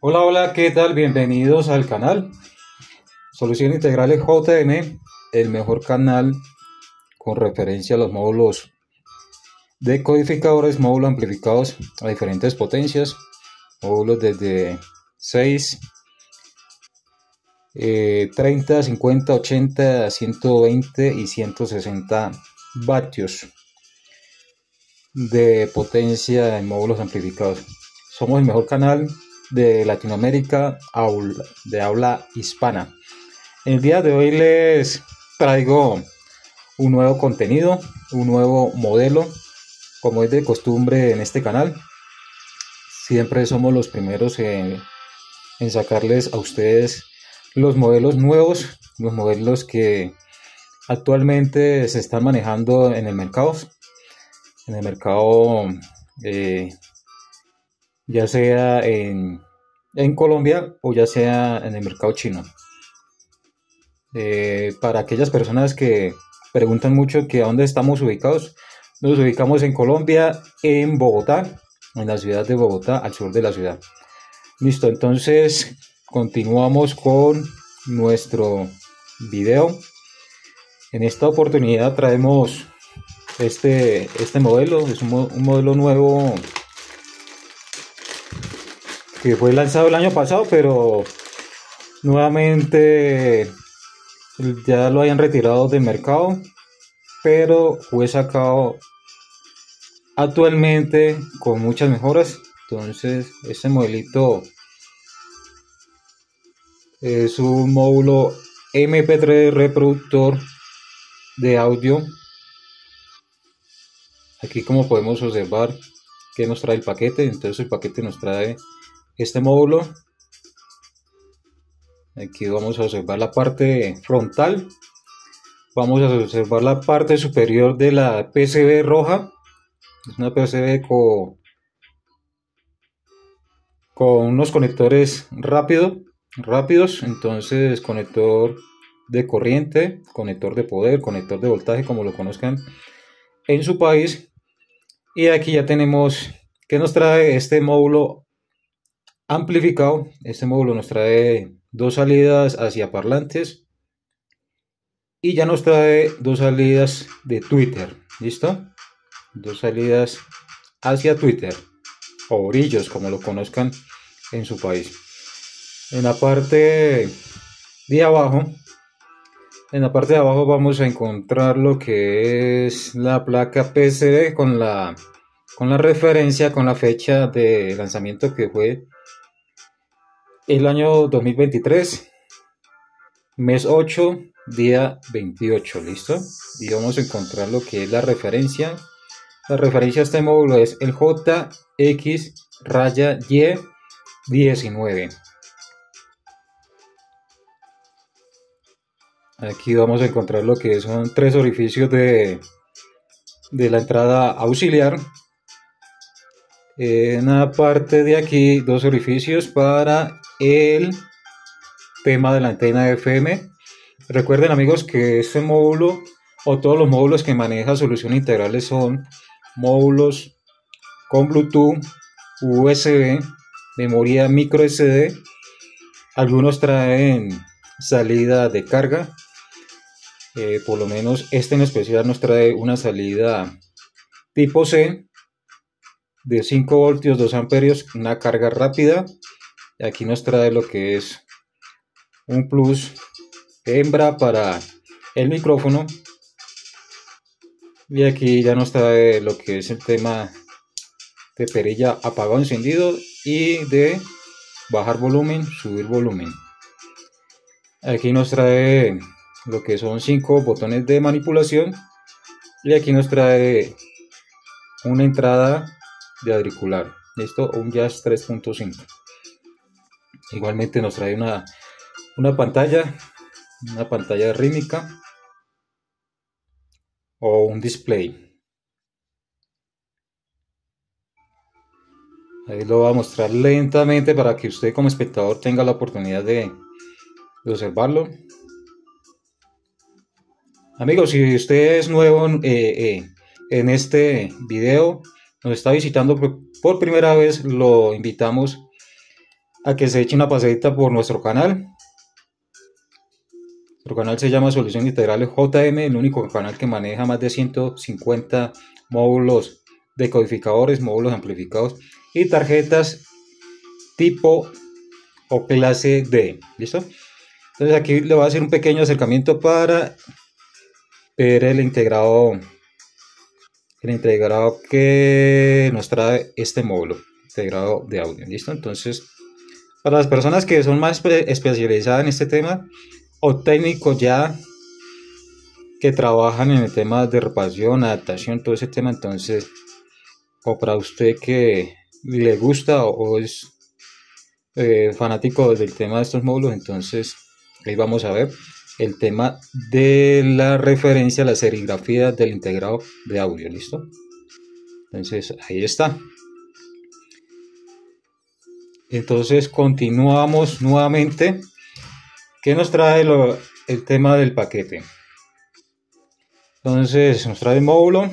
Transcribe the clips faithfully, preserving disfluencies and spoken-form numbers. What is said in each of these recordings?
Hola, hola, ¿qué tal? Bienvenidos al canal Soluciones Integrales J M, el mejor canal con referencia a los módulos decodificadores, módulos amplificados a diferentes potencias, módulos desde seis, eh, treinta, cincuenta, ochenta, ciento veinte y ciento sesenta vatios de potencia en módulos amplificados. Somos el mejor canal de Latinoamérica de habla hispana. El día de hoy les traigo un nuevo contenido, un nuevo modelo, como es de costumbre en este canal. Siempre somos los primeros en, en sacarles a ustedes los modelos nuevos, los modelos que actualmente se están manejando en el mercado, en el mercado eh, ya sea en, en Colombia o ya sea en el mercado chino. Eh, para aquellas personas que preguntan mucho que a dónde estamos ubicados, nos ubicamos en Colombia, en Bogotá, en la ciudad de Bogotá, al sur de la ciudad. Listo, entonces continuamos con nuestro video. En esta oportunidad traemos este, este modelo, es un, un modelo nuevo que fue lanzado el año pasado, pero nuevamente ya lo hayan retirado del mercado, pero fue sacado actualmente con muchas mejoras. Entonces este modelito es un módulo M P tres reproductor de audio. Aquí, como podemos observar, que nos trae el paquete. Entonces el paquete nos trae este módulo. Aquí vamos a observar la parte frontal, vamos a observar la parte superior de la P C B roja. Es una P C B con, con unos conectores rápido, rápidos, entonces conector de corriente, conector de poder, conector de voltaje, como lo conozcan en su país. Y aquí ya tenemos que nos trae este módulo amplificado. Este módulo nos trae dos salidas hacia parlantes y ya nos trae dos salidas de Twitter. ¿Listo? Dos salidas hacia Twitter o brillos, como lo conozcan en su país. En la parte de abajo, en la parte de abajo vamos a encontrar lo que es la placa P C B con la con la referencia, con la fecha de lanzamiento, que fue el año dos mil veintitrés, mes ocho, día veintiocho. Listo, y vamos a encontrar lo que es la referencia. La referencia a este módulo es el J X Y diecinueve. Aquí vamos a encontrar lo que son tres orificios de, de la entrada auxiliar. En la parte de aquí, dos orificios para el tema de la antena F M. Recuerden, amigos, que este módulo o todos los módulos que maneja Soluciones Integrales son módulos con Bluetooth, U S B, memoria micro S D. Algunos traen salida de carga, eh, por lo menos este en especial nos trae una salida tipo C de cinco voltios, dos amperios, una carga rápida. Aquí nos trae lo que es un plus hembra para el micrófono, y aquí ya nos trae lo que es el tema de perilla apagado encendido y de bajar volumen, subir volumen. Aquí nos trae lo que son cinco botones de manipulación, y aquí nos trae una entrada de auricular, esto un Jazz tres punto cinco. Igualmente nos trae una, una pantalla, una pantalla rítmica o un display. Ahí lo voy a mostrar lentamente para que usted como espectador tenga la oportunidad de, de observarlo. Amigos, si usted es nuevo eh, eh, en este video, nos está visitando por primera vez, lo invitamos a que se eche una pasadita por nuestro canal. Nuestro canal se llama Soluciones Integrales J M, el único canal que maneja más de ciento cincuenta módulos decodificadores, módulos amplificados y tarjetas tipo o clase D. ¿Listo? Entonces aquí le voy a hacer un pequeño acercamiento para ver el integrado, el integrado que nos trae este módulo, integrado de audio. ¿Listo? Entonces, para las personas que son más especializadas en este tema o técnicos ya que trabajan en el tema de reparación, adaptación, todo ese tema, entonces, o para usted que le gusta o es eh, fanático del tema de estos módulos, entonces ahí vamos a ver el tema de la referencia a la serigrafía del integrado de audio. ¿Listo? Entonces ahí está. Entonces continuamos nuevamente. ¿Qué nos trae lo, el tema del paquete? Entonces nos trae el módulo.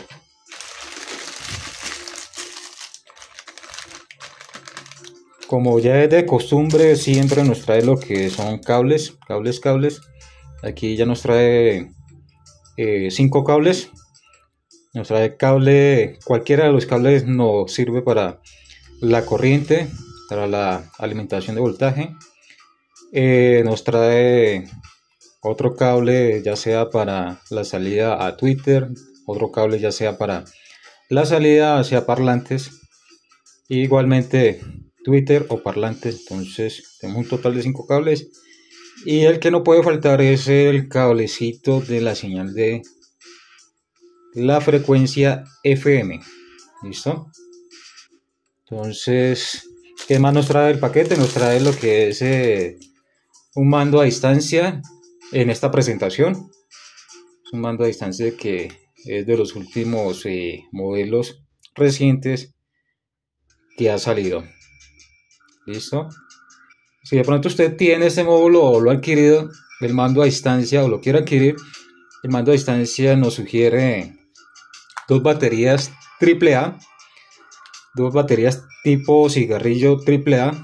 Como ya es de costumbre, siempre nos trae lo que son cables, cables, cables. Aquí ya nos trae eh, cinco cables. Nos trae cable, cualquiera de los cables nos sirve para la corriente, para la alimentación de voltaje. Eh, nos trae otro cable ya sea para la salida a Twitter, otro cable ya sea para la salida hacia parlantes, y igualmente Twitter o parlantes. Entonces tenemos un total de cinco cables y el que no puede faltar es el cablecito de la señal de la frecuencia F M. ¿Listo? Entonces, ¿qué más nos trae el paquete? Nos trae lo que es eh, un mando a distancia en esta presentación. Es un mando a distancia que es de los últimos eh, modelos recientes que ha salido. ¿Listo? Si de pronto usted tiene este módulo o lo ha adquirido, el mando a distancia, o lo quiere adquirir, el mando a distancia nos sugiere dos baterías triple A, dos baterías tipo cigarrillo triple A,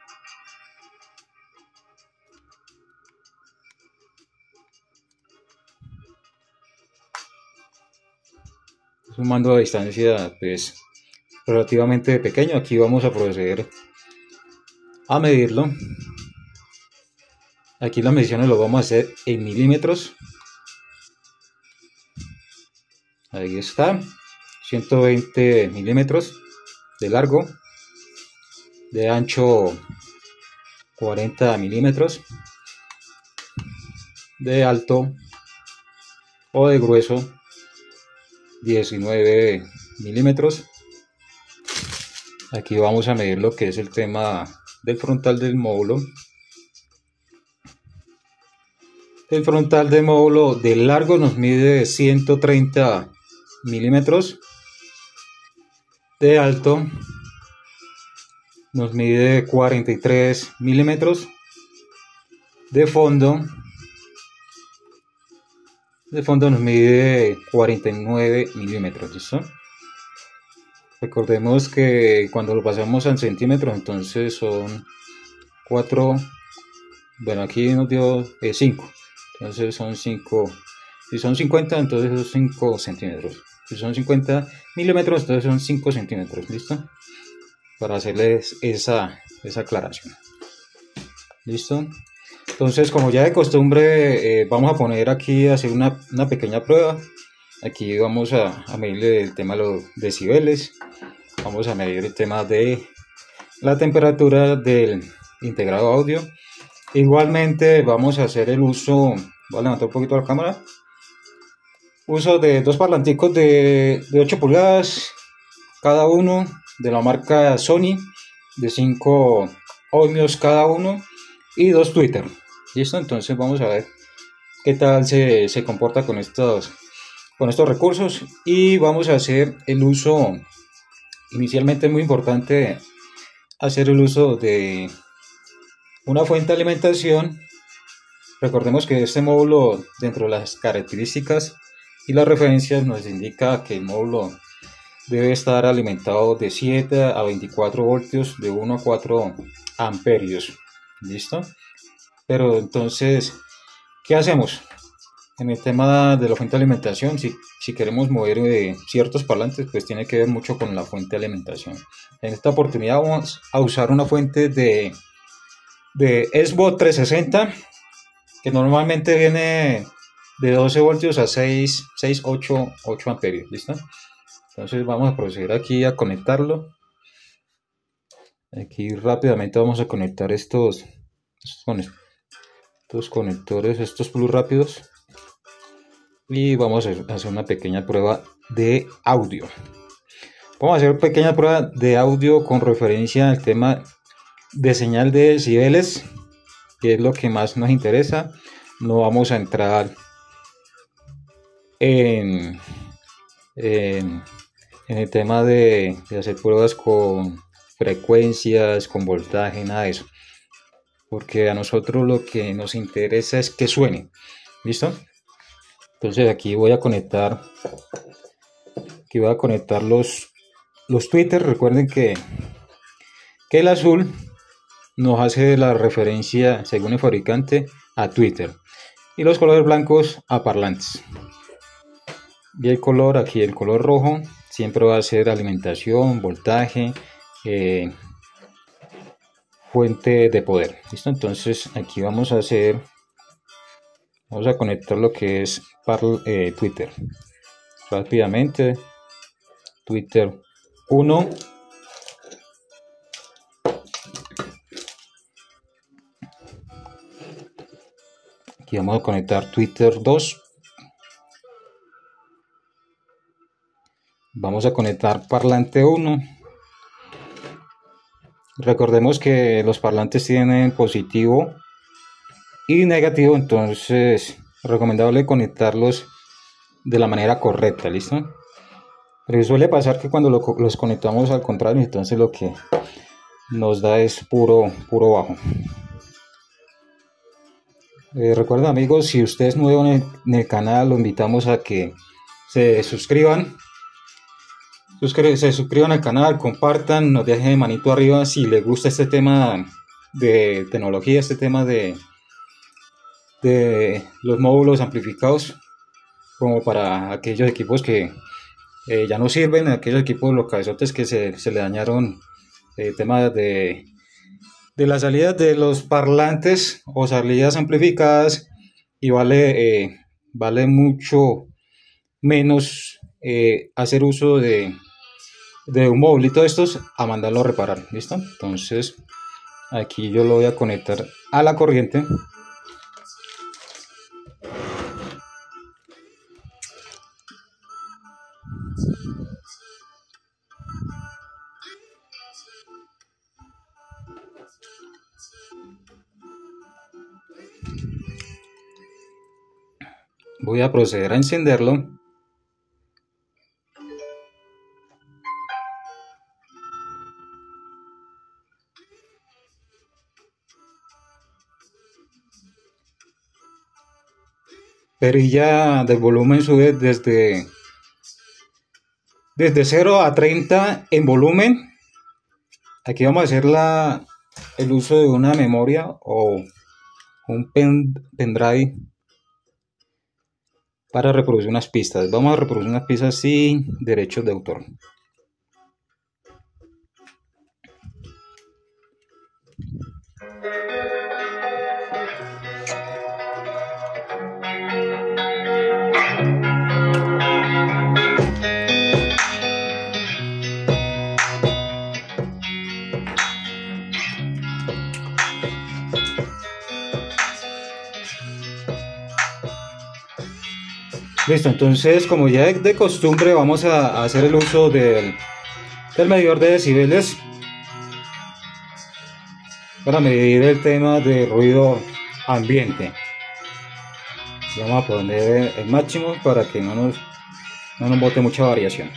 es un mando a distancia pues relativamente pequeño. Aquí vamos a proceder a medirlo. Aquí las mediciones lo vamos a hacer en milímetros. Ahí está, ciento veinte milímetros de largo, de ancho cuarenta milímetros, de alto o de grueso diecinueve milímetros. Aquí vamos a medir lo que es el tema del frontal del módulo. El frontal del módulo de largo nos mide ciento treinta milímetros, de alto nos mide cuarenta y tres milímetros, de fondo de fondo nos mide cuarenta y nueve milímetros. ¿Listo? Recordemos que cuando lo pasamos en centímetros, entonces son cuatro, bueno, aquí nos dio eh, cinco, entonces son cinco, si son cincuenta, entonces son cinco centímetros, si son cincuenta milímetros, entonces son cinco centímetros. ¿Listo? Para hacerles esa, esa aclaración. ¿Listo? Entonces, como ya de costumbre, eh, vamos a poner aquí a hacer una, una pequeña prueba. Aquí vamos a, a medir el tema de los decibeles, vamos a medir el tema de la temperatura del integrado audio. Igualmente vamos a hacer el uso, voy a levantar un poquito la cámara, uso de dos parlanticos de, de ocho pulgadas cada uno, de la marca Sony, de cinco ohmios cada uno, y dos Twitter. ¿Listo? Entonces vamos a ver qué tal se, se comporta con estos con estos recursos, y vamos a hacer el uso, inicialmente muy importante hacer el uso de una fuente de alimentación. Recordemos que este módulo, dentro de las características y las referencias, nos indica que el módulo debe estar alimentado de siete a veinticuatro voltios, de uno a cuatro amperios. ¿Listo? Pero entonces, ¿qué hacemos? En el tema de la fuente de alimentación, si, si queremos mover eh, ciertos parlantes, pues tiene que ver mucho con la fuente de alimentación. En esta oportunidad vamos a usar una fuente de, de S B O trescientos sesenta, que normalmente viene de doce voltios a seis, seis, ocho, ocho amperios. ¿Listo? Entonces vamos a proceder aquí a conectarlo. Aquí rápidamente vamos a conectar estos, estos, estos conectores, estos plus rápidos. Y vamos a hacer una pequeña prueba de audio. Vamos a hacer una pequeña prueba de audio con referencia al tema de señal de decibeles, que es lo que más nos interesa. No vamos a entrar en, en, en el tema de, de hacer pruebas con frecuencias, con voltaje, nada de eso. Porque a nosotros lo que nos interesa es que suene. ¿Listo? Entonces aquí voy a conectar aquí voy a conectar los, los tweeters. Recuerden que, que el azul nos hace la referencia, según el fabricante, a Twitter, y los colores blancos a parlantes. Y el color, aquí el color rojo, siempre va a ser alimentación, voltaje, eh, fuente de poder. ¿Listo? Entonces aquí vamos a hacer Vamos a conectar lo que es Parl, eh, Twitter. Rápidamente. Twitter uno. Aquí vamos a conectar Twitter dos. Vamos a conectar parlante uno. Recordemos que los parlantes tienen positivo y negativo, entonces recomendable conectarlos de la manera correcta. ¿Listo? Pero suele pasar que cuando lo, los conectamos al contrario, entonces lo que nos da es puro puro bajo. Eh, recuerden, amigos, si usted es nuevo en el, en el canal, lo invitamos a que se suscriban suscri se suscriban al canal, compartan, nos dejen manito arriba si les gusta este tema de tecnología, este tema de de los módulos amplificados, como para aquellos equipos que eh, ya no sirven, aquellos equipos los cabezotes que se, se le dañaron, eh, temas de, de las salidas de los parlantes o salidas amplificadas, y vale, eh, vale mucho menos eh, hacer uso de, de un modulito de estos a mandarlo a reparar. ¿Listo? Entonces aquí yo lo voy a conectar a la corriente. Voy a proceder a encenderlo. Perilla del volumen sube desde desde cero a treinta en volumen. Aquí vamos a hacer la, el uso de una memoria o un pen, pendrive para reproducir unas pistas. Vamos a reproducir unas pistas sin derechos de autor. Listo, entonces como ya es de costumbre vamos a hacer el uso del, del medidor de decibeles para medir el tema de ruido ambiente. Vamos a poner el máximo para que no nos, no nos bote mucha variación.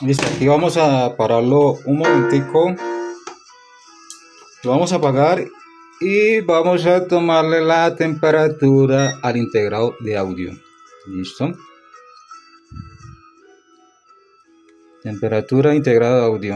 Listo, aquí vamos a pararlo un momentico. Lo vamos a apagar y vamos a tomarle la temperatura al integrado de audio. Listo. Temperatura integrada de audio.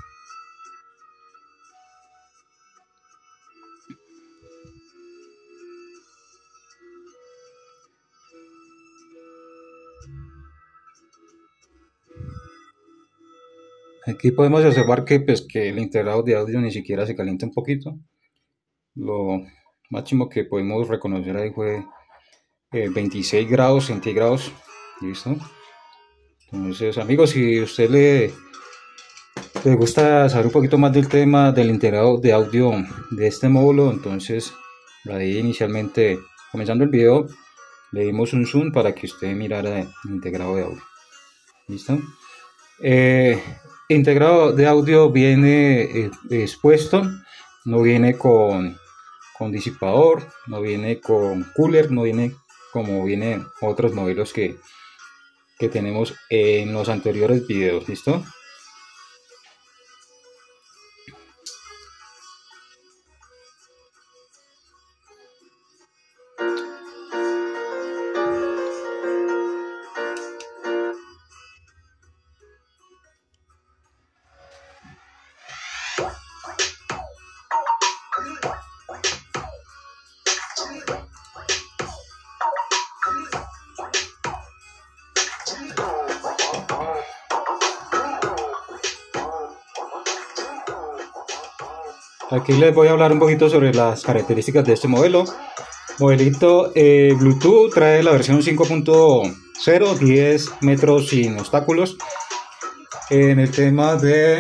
Aquí podemos observar que, pues, que el integrado de audio ni siquiera se calienta un poquito. Lo máximo que podemos reconocer ahí fue eh, veintiséis grados centígrados. Listo. Entonces, amigos, si a usted le, le gusta saber un poquito más del tema del integrado de audio de este módulo, entonces ahí inicialmente, comenzando el video, le dimos un zoom para que usted mirara el integrado de audio. ¿Listo? Eh, integrado de audio viene eh, expuesto, no viene con, con disipador, no viene con cooler, no viene como vienen otros modelos que, que tenemos en los anteriores videos. ¿Listo? Aquí les voy a hablar un poquito sobre las características de este modelo. Modelito eh, Bluetooth, trae la versión cinco punto cero, diez metros sin obstáculos. En el tema de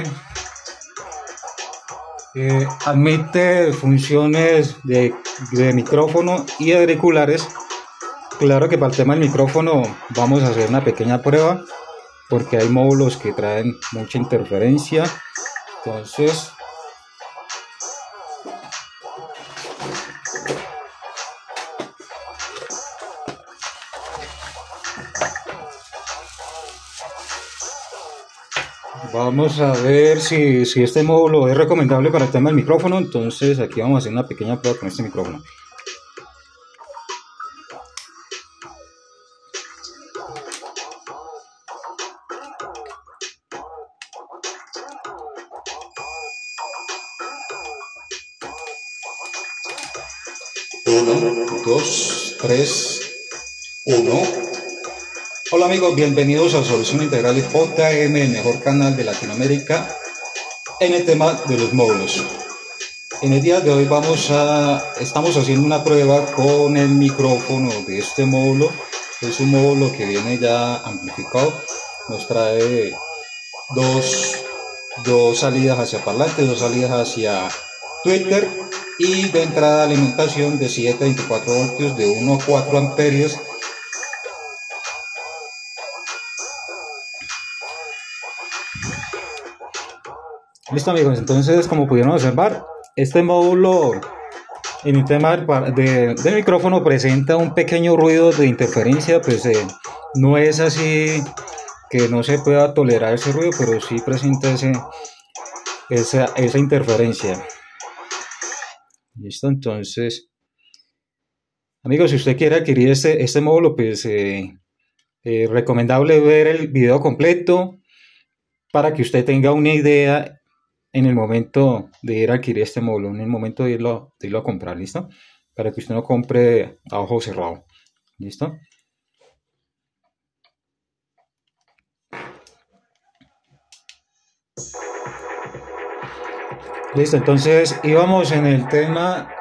eh, admite funciones de, de micrófono y auriculares. Claro que para el tema del micrófono vamos a hacer una pequeña prueba porque hay módulos que traen mucha interferencia. Entonces vamos a ver si, si este módulo es recomendable para el tema del micrófono. Entonces aquí vamos a hacer una pequeña prueba con este micrófono. uno, dos, tres, uno. Hola amigos, bienvenidos a Soluciones Integrales J M, el mejor canal de Latinoamérica en el tema de los módulos. En el día de hoy vamos a, estamos haciendo una prueba con el micrófono de este módulo. Es un módulo que viene ya amplificado, nos trae dos, dos salidas hacia parlante, dos salidas hacia Twitter y de entrada de alimentación de siete a veinticuatro voltios de uno a cuatro amperios. Listo amigos, entonces como pudieron observar, este módulo en el tema de, de micrófono presenta un pequeño ruido de interferencia. Pues eh, no es así que no se pueda tolerar ese ruido, pero sí presenta ese, esa, esa interferencia. Listo, entonces amigos, si usted quiere adquirir este, este módulo, pues eh, eh, recomendable ver el video completo para que usted tenga una idea en el momento de ir a adquirir este módulo, en el momento de irlo, de irlo a comprar. ¿Listo? Para que usted no compre a ojo cerrado. ¿Listo? Listo, entonces íbamos en el tema.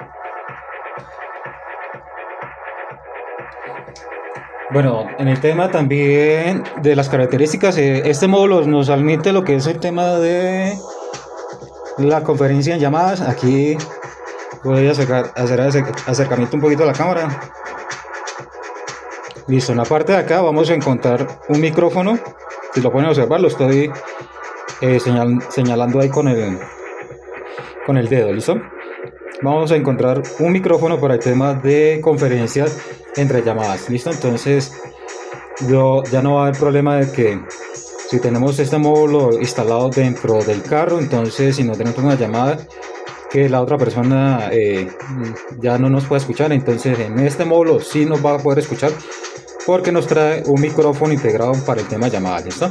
Bueno, en el tema también de las características, este módulo nos admite lo que es el tema de la conferencia en llamadas. Aquí voy a acercar, hacer acercamiento un poquito a la cámara. Listo, en la parte de acá vamos a encontrar un micrófono. Si lo pueden observar, lo estoy eh, señal, señalando ahí con el, con el dedo. ¿Listo? Vamos a encontrar un micrófono para el tema de conferencias entre llamadas. ¿Listo? Entonces yo, ya no va a haber problema de que Si tenemos este módulo instalado dentro del carro, entonces si nos tenemos una llamada que la otra persona eh, ya no nos puede escuchar, entonces en este módulo sí nos va a poder escuchar porque nos trae un micrófono integrado para el tema de llamadas. ¿Listo?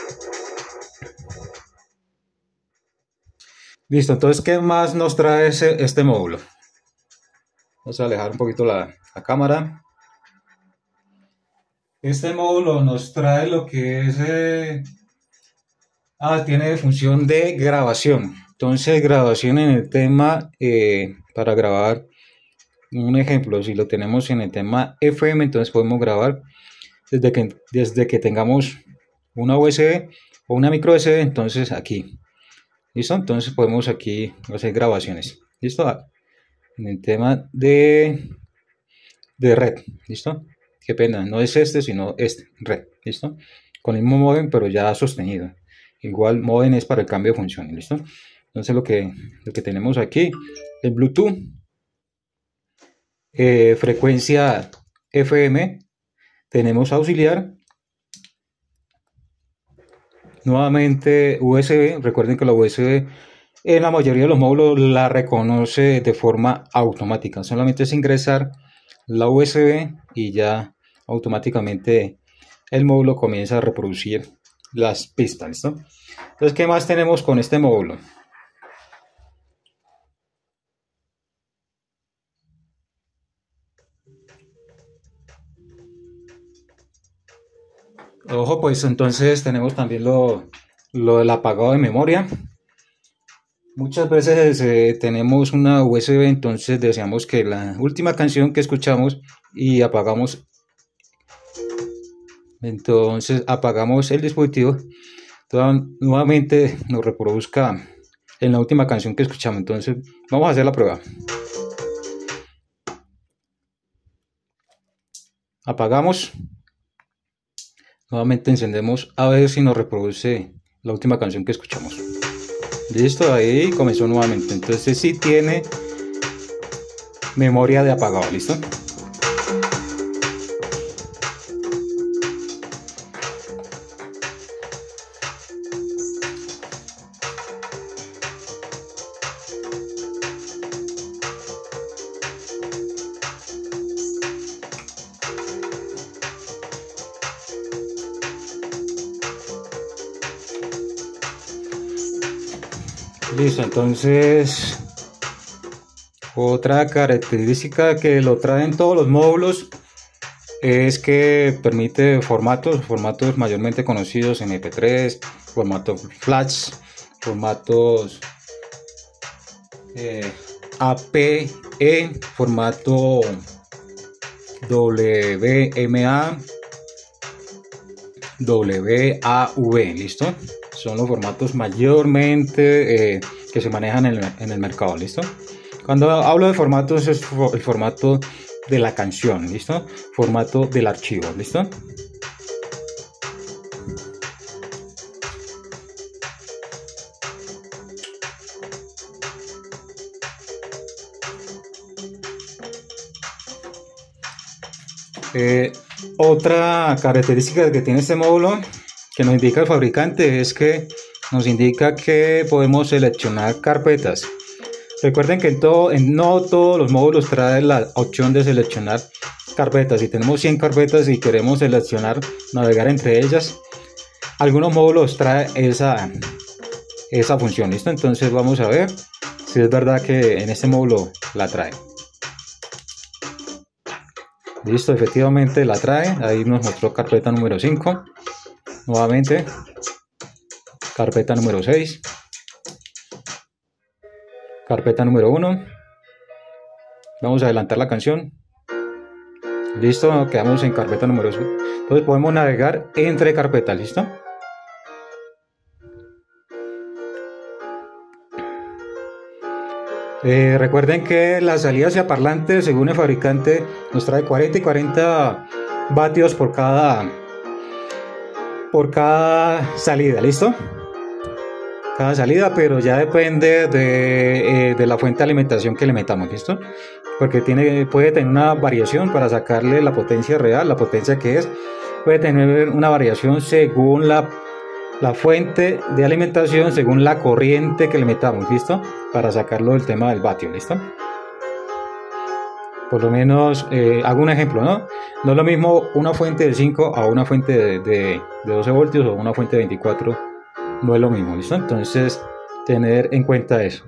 Listo, entonces ¿qué más nos trae ese, este módulo? Vamos a alejar un poquito la, la cámara. Este módulo nos trae lo que es eh, ah, tiene función de grabación. Entonces grabación en el tema eh, para grabar un ejemplo, si lo tenemos en el tema F M, entonces podemos grabar desde que, desde que tengamos una U S B o una micro U S B, entonces aquí. ¿Listo? Entonces podemos aquí hacer grabaciones. ¿Listo? En el tema de, de red. ¿Listo? Qué pena, no es este, sino este, red. ¿Listo? Con el mismo modem, pero ya sostenido. Igual modem es para el cambio de funciones. ¿Listo? Entonces lo que, lo que tenemos aquí, el Bluetooth, eh, frecuencia F M, tenemos auxiliar, nuevamente U S B. Recuerden que la U S B en la mayoría de los módulos la reconoce de forma automática, solamente es ingresar la U S B y ya automáticamente el módulo comienza a reproducir las pistas. ¿Listo? Entonces, ¿qué más tenemos con este módulo? Ojo, pues entonces tenemos también lo, lo del apagado de memoria. Muchas veces eh, tenemos una U S B, entonces deseamos que la última canción que escuchamos y apagamos, entonces apagamos el dispositivo, entonces, nuevamente nos reproduzca en la última canción que escuchamos. Entonces vamos a hacer la prueba. Apagamos. Nuevamente encendemos a ver si nos reproduce la última canción que escuchamos. Listo, ahí comenzó nuevamente. Entonces sí tiene memoria de apagado. ¿Listo? Listo, entonces otra característica que lo traen todos los módulos es que permite formatos, formatos mayormente conocidos en M P tres, formatos Flash, formatos eh, A P E, formato W M A, W A V. ¿Listo? Son los formatos mayormente eh, que se manejan en el, en el mercado. ¿Listo? Cuando hablo de formatos es el formato de la canción. ¿Listo? Formato del archivo. ¿Listo? Eh, otra característica que tiene este módulo que nos indica el fabricante es que nos indica que podemos seleccionar carpetas. Recuerden que en todo, en no todos los módulos trae la opción de seleccionar carpetas. Si tenemos cien carpetas y queremos seleccionar, navegar entre ellas, algunos módulos trae esa, esa función. ¿Listo? Entonces vamos a ver si es verdad que en este módulo la trae. Listo, efectivamente la trae. Ahí nos mostró carpeta número cinco. Nuevamente, carpeta número seis, carpeta número uno. Vamos a adelantar la canción. Listo, quedamos en carpeta número seis. Entonces podemos navegar entre carpetas. ¿Listo? Eh, recuerden que la salida hacia parlante, según el fabricante, nos trae cuarenta y cuarenta vatios por cada por cada salida. ¿Listo? Cada salida, pero ya depende de, eh, de la fuente de alimentación que le metamos. ¿Listo? Porque tiene, puede tener una variación para sacarle la potencia real, la potencia que es, puede tener una variación según la, la fuente de alimentación según la corriente que le metamos, ¿listo? Para sacarlo del tema del vatio, ¿listo? Por lo menos, eh, hago un ejemplo, ¿no? No es lo mismo una fuente de cinco a una fuente de, de, de doce voltios o una fuente de veinticuatro, no es lo mismo, ¿listo? Entonces, tener en cuenta eso.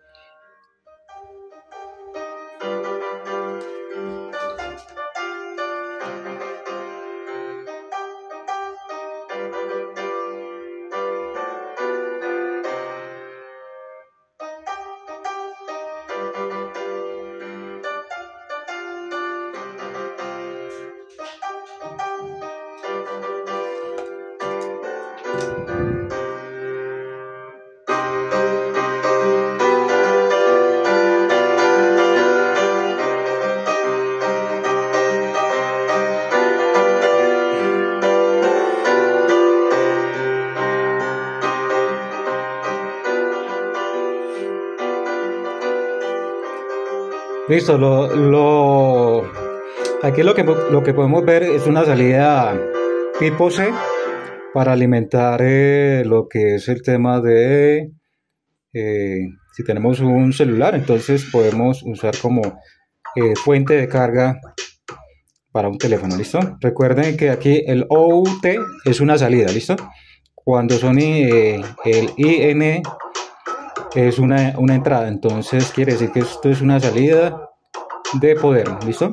Listo, lo, lo, aquí lo que, lo que podemos ver es una salida tipo C para alimentar eh, lo que es el tema de, eh, si tenemos un celular, entonces podemos usar como eh, fuente de carga para un teléfono, ¿listo? Recuerden que aquí el O U T es una salida, ¿listo? Cuando son eh, el I N es una, una entrada, entonces quiere decir que esto es una salida de poder, ¿listo?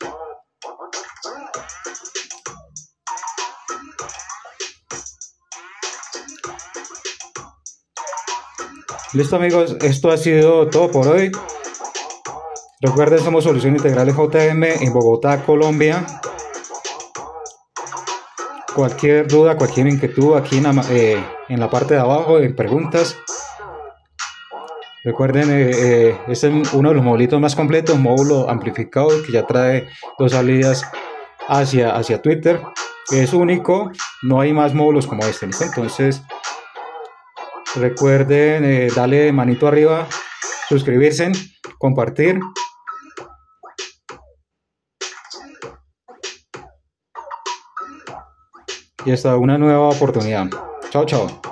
Listo amigos, esto ha sido todo por hoy. Recuerden, somos Solución Integral J M en Bogotá, Colombia. Cualquier duda, cualquier inquietud aquí en la, eh, en la parte de abajo, en preguntas. Recuerden, eh, eh, este es uno de los modulitos más completos, un módulo amplificado que ya trae dos salidas hacia, hacia Twitter. Es único, no hay más módulos como este, ¿listo? Entonces, recuerden eh, darle manito arriba, suscribirse, compartir. Y hasta una nueva oportunidad. Chao, chao.